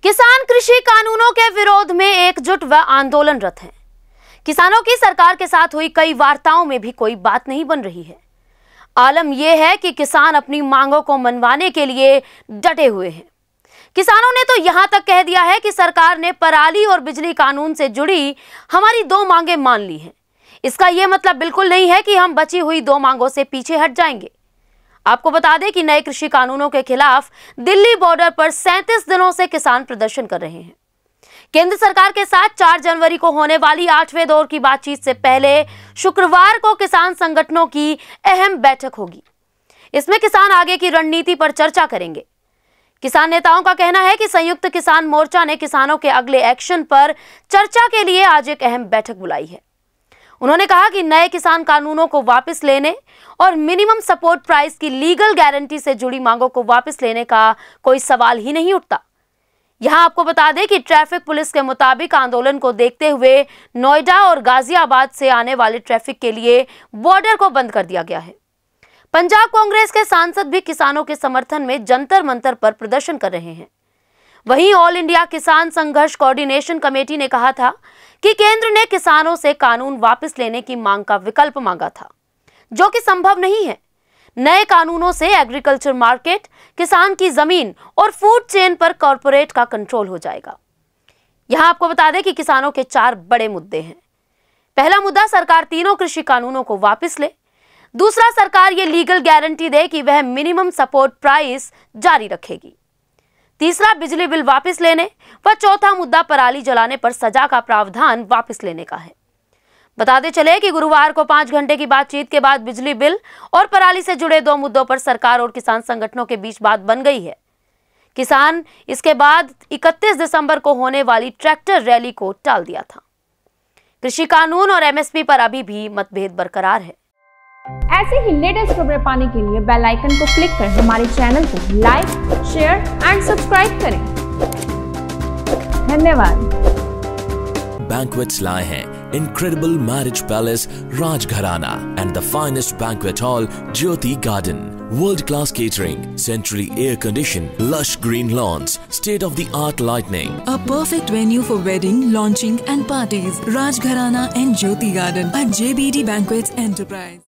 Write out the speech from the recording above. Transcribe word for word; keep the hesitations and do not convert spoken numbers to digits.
किसान कृषि कानूनों के विरोध में एकजुट व आंदोलनरत हैं। किसानों की सरकार के साथ हुई कई वार्ताओं में भी कोई बात नहीं बन रही है। आलम यह है कि किसान अपनी मांगों को मनवाने के लिए डटे हुए हैं। किसानों ने तो यहां तक कह दिया है कि सरकार ने पराली और बिजली कानून से जुड़ी हमारी दो मांगें मान ली हैं। इसका यह मतलब बिल्कुल नहीं है कि हम बची हुई दो मांगों से पीछे हट जाएंगे। आपको बता दें कि नए कृषि कानूनों के खिलाफ दिल्ली बॉर्डर पर सैंतीस दिनों से किसान प्रदर्शन कर रहे हैं। केंद्र सरकार के साथ चार जनवरी को होने वाली आठवें दौर की बातचीत से पहले शुक्रवार को किसान संगठनों की अहम बैठक होगी। इसमें किसान आगे की रणनीति पर चर्चा करेंगे। किसान नेताओं का कहना है कि संयुक्त किसान मोर्चा ने किसानों के अगले एक्शन पर चर्चा के लिए आज एक अहम बैठक बुलाई है। उन्होंने कहा कि नए किसान कानूनों को वापस लेने और मिनिमम सपोर्ट प्राइस की लीगल गारंटी से जुड़ी मांगों को वापस लेने का कोई सवाल ही नहीं उठता। यहां आपको बता दें कि ट्रैफिक पुलिस के मुताबिक आंदोलन को देखते हुए नोएडा और गाजियाबाद से आने वाले ट्रैफिक के लिए बॉर्डर को बंद कर दिया गया है। पंजाब कांग्रेस के सांसद भी किसानों के समर्थन में जंतर मंतर पर प्रदर्शन कर रहे हैं। वहीं ऑल इंडिया किसान संघर्ष कोऑर्डिनेशन कमेटी ने कहा था कि केंद्र ने किसानों से कानून वापस लेने की मांग का विकल्प मांगा था, जो कि संभव नहीं है। नए कानूनों से एग्रीकल्चर मार्केट, किसान की जमीन और फूड चेन पर कॉर्पोरेट का कंट्रोल हो जाएगा। यहां आपको बता दें कि किसानों के चार बड़े मुद्दे हैं। पहला मुद्दा, सरकार तीनों कृषि कानूनों को वापस ले। दूसरा, सरकार ये लीगल गारंटी दे कि वह मिनिमम सपोर्ट प्राइस जारी रखेगी। तीसरा, बिजली बिल वापस लेने। व चौथा मुद्दा, पराली जलाने पर सजा का प्रावधान वापस लेने का है। बताते चले कि गुरुवार को पांच घंटे की बातचीत के बाद बिजली बिल और पराली से जुड़े दो मुद्दों पर सरकार और किसान संगठनों के बीच बात बन गई है। किसान इसके बाद इकतीस दिसंबर को होने वाली ट्रैक्टर रैली को टाल दिया था। कृषि कानून और एमएसपी पर अभी भी मतभेद बरकरार है। ऐसे ही लेटेस्ट खबरें पाने के लिए बेल आइकन को क्लिक कर हमारे चैनल को लाइक, शेयर एंड सब्सक्राइब करें। धन्यवाद। Banquets lie हैं Incredible Marriage Palace Rajgharana and the finest banquet hall Jyoti Garden. World-class catering, centrally air-conditioned, lush green lawns, state-of-the-art lighting. A perfect venue for wedding, launching and parties. Rajgharana and Jyoti Garden at J B D Banquets Enterprise.